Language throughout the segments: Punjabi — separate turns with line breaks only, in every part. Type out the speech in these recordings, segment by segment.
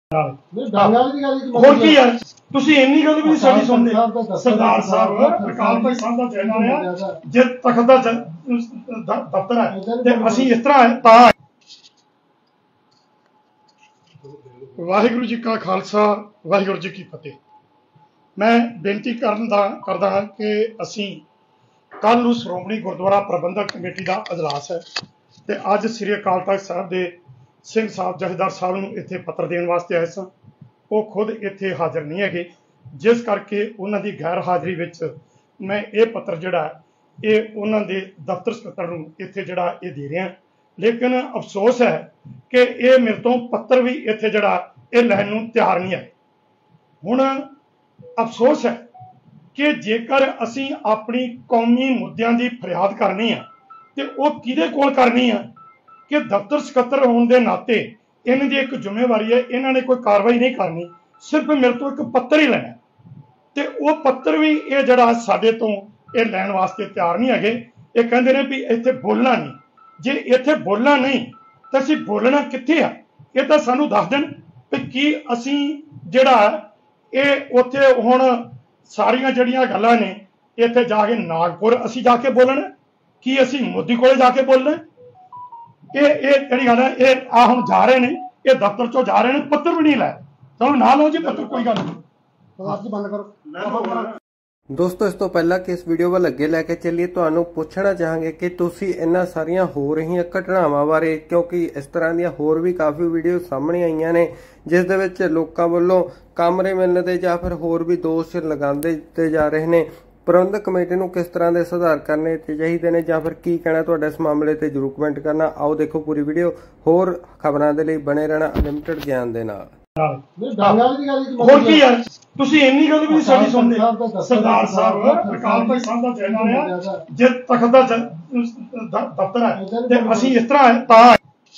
ਹੋਰ ਕੀ ਹੈ ਤੁਸੀਂ ਇੰਨੀ ਗੱਲ ਵੀ ਨਹੀਂ ਸਾਡੀ ਸੁਣਦੇ। ਸਰਦਾਰ ਸਾਹਿਬ ਅਕਾਲ ਤਖਤ ਸਾਹਿਬ ਦਾ ਚੈਨਲ ਆ, ਜੇ ਤਖਤ ਦਾ ਦਫ਼ਤਰ ਹੈ ਤੇ ਅਸੀਂ ਇਸ ਤਰ੍ਹਾਂ ਤਾਂ ਵਾਹਿਗੁਰੂ ਜੀ ਕਾ ਖਾਲਸਾ ਵਾਹਿਗੁਰੂ ਜੀ ਕੀ ਫਤਿਹ। ਮੈਂ ਬੇਨਤੀ ਕਰਦਾ ਹਾਂ ਕਿ ਅਸੀਂ ਕੱਲ੍ਹ ਨੂੰ ਸ਼੍ਰੋਮਣੀ ਗੁਰਦੁਆਰਾ ਪ੍ਰਬੰਧਕ ਕਮੇਟੀ ਦਾ ਅਜਲਾਸ ਹੈ ਤੇ ਅੱਜ ਸ੍ਰੀ ਅਕਾਲ ਤਖਤ ਸਾਹਿਬ ਦੇ ਸਿੰਘ ਸਾਹਿਬ ਜਥੇਦਾਰ ਸਾਹਿਬ ਨੂੰ ਇੱਥੇ ਪੱਤਰ ਦੇਣ ਵਾਸਤੇ ਆਏ ਸਾਂ। ਉਹ ਖੁਦ ਇੱਥੇ ਹਾਜ਼ਰ ਨਹੀਂ ਹੈਗੇ, ਜਿਸ ਕਰਕੇ ਉਹਨਾਂ ਦੀ ਗੈਰ ਹਾਜ਼ਰੀ ਵਿੱਚ ਮੈਂ ਇਹ ਪੱਤਰ ਜਿਹੜਾ ਇਹ ਉਹਨਾਂ ਦੇ ਦਫ਼ਤਰ ਸਕੱਤਰ ਨੂੰ ਇੱਥੇ ਜਿਹੜਾ ਇਹ ਦੇ ਰਿਹਾ। ਲੇਕਿਨ ਅਫਸੋਸ ਹੈ ਕਿ ਇਹ ਮੇਰੇ ਤੋਂ ਪੱਤਰ ਵੀ ਇੱਥੇ ਜਿਹੜਾ ਇਹ ਲੈਣ ਨੂੰ ਤਿਆਰ ਨਹੀਂ ਹੈ। ਹੁਣ ਅਫਸੋਸ ਹੈ ਕਿ ਜੇਕਰ ਅਸੀਂ ਆਪਣੀ ਕੌਮੀ ਮੁੱਦਿਆਂ ਦੀ ਫਰਿਆਦ ਕਰਨੀ ਆ ਤੇ ਉਹ ਕਿਹਦੇ ਕੋਲ ਕਰਨੀ ਆ ਕਿ ਦਫ਼ਤਰ ਸਕੱਤਰ ਹੋਣ ਦੇ ਨਾਤੇ ਇਹਨਾਂ ਦੀ ਇੱਕ ਜ਼ਿੰਮੇਵਾਰੀ ਹੈ, ਇਹਨਾਂ ਨੇ ਕੋਈ ਕਾਰਵਾਈ ਨਹੀਂ ਕਰਨੀ, ਸਿਰਫ ਮੇਰੇ ਤੋਂ ਇੱਕ ਪੱਤਰ ਹੀ ਲੈਣਾ ਤੇ ਉਹ ਪੱਤਰ ਵੀ ਇਹ ਜਿਹੜਾ ਸਾਡੇ ਤੋਂ ਇਹ ਲੈਣ ਵਾਸਤੇ ਤਿਆਰ ਨਹੀਂ ਹੈਗੇ। ਇਹ ਕਹਿੰਦੇ ਨੇ ਵੀ ਇੱਥੇ ਬੋਲਣਾ ਨਹੀਂ। ਜੇ ਇੱਥੇ ਬੋਲਣਾ ਨਹੀਂ ਤਾਂ ਅਸੀਂ ਬੋਲਣਾ ਕਿੱਥੇ ਆ? ਇਹ ਤਾਂ ਸਾਨੂੰ ਦੱਸ ਦੇਣ ਵੀ ਕੀ ਅਸੀਂ ਜਿਹੜਾ ਇਹ ਉੱਥੇ ਹੁਣ ਸਾਰੀਆਂ ਜਿਹੜੀਆਂ ਗੱਲਾਂ ਨੇ ਇੱਥੇ ਜਾ ਕੇ ਨਾਗਪੁਰ ਅਸੀਂ ਜਾ ਕੇ ਬੋਲਣਾ, ਕੀ ਅਸੀਂ ਮੋਦੀ ਕੋਲੇ ਜਾ ਕੇ ਬੋਲਣਾ? ਇਹ ਜਿਹੜੀ ਗੱਲ ਹੈ ਇਹ ਆ ਹੁਣ ਜਾ ਰਹੇ ਨੇ, ਇਹ ਦਫ਼ਤਰ ਚੋਂ ਜਾ ਰਹੇ ਨੇ, ਪੱਤਰ ਵੀ ਨਹੀਂ ਲੈ ਤੁਹਾਨੂੰ ਨਾ ਲਓ ਜੀ ਪੱਤਰ, ਕੋਈ ਗੱਲ ਨਹੀਂ। ਬੰਦ ਕਰੋ
ਦੋਸਤੋ। ਇਸ ਤੋਂ ਪਹਿਲਾਂ ਕਿ ਇਸ ਵੀਡੀਓ ਵੱਲ ਅੱਗੇ ਲੈ ਕੇ ਚੱਲੀਏ, ਤੁਹਾਨੂੰ ਪੁੱਛਣਾ ਚਾਹਾਂਗੇ ਕਿ ਤੁਸੀਂ ਇਹਨਾਂ ਸਾਰੀਆਂ ਹੋ ਰਹੀਆਂ ਘਟਨਾਵਾਂ ਬਾਰੇ, ਕਿਉਂਕਿ ਇਸ ਤਰ੍ਹਾਂ ਦੀਆਂ ਹੋਰ ਵੀ ਕਾਫੀ ਵੀਡੀਓ ਸਾਹਮਣੇ ਆਈਆਂ ਨੇ ਜਿਸ ਦੇ ਵਿੱਚ ਲੋਕਾਂ ਵੱਲੋਂ ਕਮਰੇ ਮਿਲਣ ਦੇ ਜਾਂ ਫਿਰ ਹੋਰ ਵੀ ਦੋਸ਼ ਲਗਾਉਂਦੇ ਦਿੱਤੇ ਜਾ ਰਹੇ ਨੇ। ਪ੍ਰਬੰਧਕ ਕਮੇਟੀ ਨੂੰ ਕਿਸ ਤਰ੍ਹਾਂ ਦੇ ਸੁਧਾਰ ਕਰਨੇ ਚਾਹੀਦੇ ਨੇ ਜਾਂ ਫਿਰ ਕੀ ਕਹਿਣਾ ਤੁਹਾਡਾ ਇਸ ਮਾਮਲੇ ਤੇ ਜ਼ਰੂਰ ਕਮੈਂਟ ਕਰਨਾ। ਆਓ ਦੇਖੋ ਪੂਰੀ ਵੀਡੀਓ। ਹੋਰ ਖਬਰਾਂ ਦੇ ਲਈ ਬਣੇ ਰਹਿਣਾ ਅਨਲਿਮਟਿਡ ਗਿਆਨ ਦੇ ਨਾਲ।
ਹੋਰ ਕੀ ਹੈ ਤੁਸੀਂ ਇੰਨੀ ਗੱਲ ਵੀ ਨਹੀਂ ਸਾਡੀ ਸੁਣਦੇ। ਸਰਦਾਰ ਸਾਹਿਬ ਅਕਾਲ ਤਖਤ ਸਾਹਿਬ ਦਾ ਚੈਨਲ ਆ, ਜੇ ਤਖਤ ਦਾ ਦਫ਼ਤਰ ਹੈ ਤੇ ਅਸੀਂ ਇਸ ਤਰ੍ਹਾਂ ਤਾਂ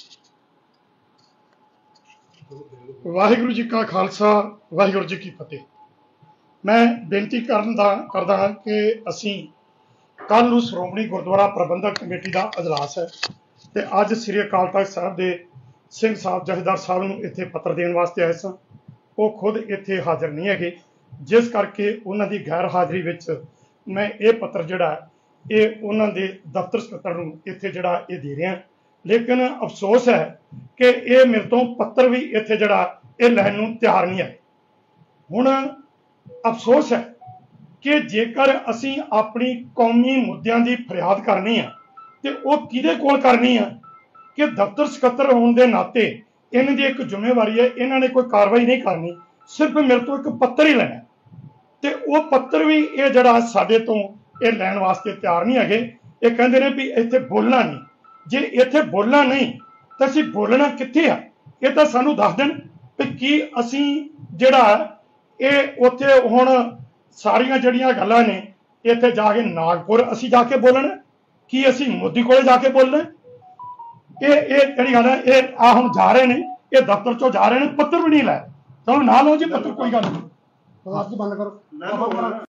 ਵਾਹਿਗੁਰੂ ਜੀ ਕਾ ਖਾਲਸਾ ਵਾਹਿਗੁਰੂ ਜੀ ਕੀ ਫਤਿਹ। ਮੈਂ ਬੇਨਤੀ ਕਰਦਾ ਹਾਂ ਕਿ ਅਸੀਂ ਕੱਲ੍ਹ ਨੂੰ ਸ਼੍ਰੋਮਣੀ ਗੁਰਦੁਆਰਾ ਪ੍ਰਬੰਧਕ ਕਮੇਟੀ ਦਾ ਅਜਲਾਸ ਹੈ ਤੇ ਅੱਜ ਸ੍ਰੀ ਅਕਾਲ ਤਖਤ ਸਾਹਿਬ ਦੇ ਸਿੰਘ ਸਾਹਿਬ ਜਥੇਦਾਰ ਸਾਹਿਬ ਨੂੰ ਇੱਥੇ ਪੱਤਰ ਦੇਣ ਵਾਸਤੇ ਆਏ ਸਾਂ। ਉਹ ਖੁਦ ਇੱਥੇ ਹਾਜ਼ਰ ਨਹੀਂ ਹੈਗੇ, ਜਿਸ ਕਰਕੇ ਉਹਨਾਂ ਦੀ ਗੈਰ ਹਾਜ਼ਰੀ ਵਿੱਚ ਮੈਂ ਇਹ ਪੱਤਰ ਜਿਹੜਾ ਇਹ ਉਹਨਾਂ ਦੇ ਦਫ਼ਤਰ ਸਕੱਤਰ ਨੂੰ ਇੱਥੇ ਜਿਹੜਾ ਇਹ ਦੇ ਰਿਹਾ। ਲੇਕਿਨ ਅਫਸੋਸ ਹੈ ਕਿ ਇਹ ਮੇਰੇ ਤੋਂ ਪੱਤਰ ਵੀ ਇੱਥੇ ਜਿਹੜਾ ਇਹ ਲੈਣ ਨੂੰ ਤਿਆਰ ਨਹੀਂ ਹੈ। ਹੁਣ ਅਫਸੋਸ ਹੈ ਕਿ ਜੇਕਰ ਅਸੀਂ ਆਪਣੀ ਕੌਮੀ ਮੁੱਦਿਆਂ ਦੀ ਫਰਿਆਦ ਕਰਨੀ ਆ ਤੇ ਉਹ ਕਿਹਦੇ ਕੋਲ ਕਰਨੀ ਆ ਕਿ ਦਫ਼ਤਰ ਸਕੱਤਰ ਹੋਣ ਦੇ ਨਾਤੇ ਇਹਨਾਂ ਦੀ ਇੱਕ ਜ਼ਿੰਮੇਵਾਰੀ ਹੈ, ਇਹਨਾਂ ਨੇ ਕੋਈ ਕਾਰਵਾਈ ਨਹੀਂ ਕਰਨੀ, ਸਿਰਫ ਮੇਰੇ ਤੋਂ ਇੱਕ ਪੱਤਰ ਹੀ ਲੈਣਾ ਤੇ ਉਹ ਪੱਤਰ ਵੀ ਇਹ ਜਿਹੜਾ ਸਾਡੇ ਤੋਂ ਇਹ ਲੈਣ ਵਾਸਤੇ ਤਿਆਰ ਨਹੀਂ ਹੈਗੇ। ਇਹ ਕਹਿੰਦੇ ਨੇ ਵੀ ਇੱਥੇ ਬੋਲਣਾ ਨਹੀਂ। ਜੇ ਇੱਥੇ ਬੋਲਣਾ ਨਹੀਂ ਤਾਂ ਅਸੀਂ ਬੋਲਣਾ ਕਿੱਥੇ ਆ? ਇਹ ਤਾਂ ਸਾਨੂੰ ਦੱਸ ਦੇਣ ਵੀ ਕੀ ਅਸੀਂ ਜਿਹੜਾ ਇਹ ਉੱਥੇ ਹੁਣ ਸਾਰੀਆਂ ਜਿਹੜੀਆਂ ਗੱਲਾਂ ਨੇ ਇੱਥੇ ਜਾ ਕੇ ਨਾਗਪੁਰ ਅਸੀਂ ਜਾ ਕੇ ਬੋਲਣਾ, ਕੀ ਅਸੀਂ ਮੋਦੀ ਕੋਲੇ ਜਾ ਕੇ ਬੋਲਣਾ? ਇਹ ਜਿਹੜੀ ਗੱਲ ਹੈ ਇਹ ਆ ਹੁਣ ਜਾ ਰਹੇ ਨੇ, ਇਹ ਦਫ਼ਤਰ ਚੋਂ ਜਾ ਰਹੇ ਨੇ, ਪੱਤਰ ਵੀ ਨਹੀਂ ਲੈ ਤੁਹਾਨੂੰ ਨਾ ਲਓ ਜੀ ਪੱਤਰ, ਕੋਈ ਗੱਲ ਨਹੀਂ। ਬੰਦ ਕਰੋ।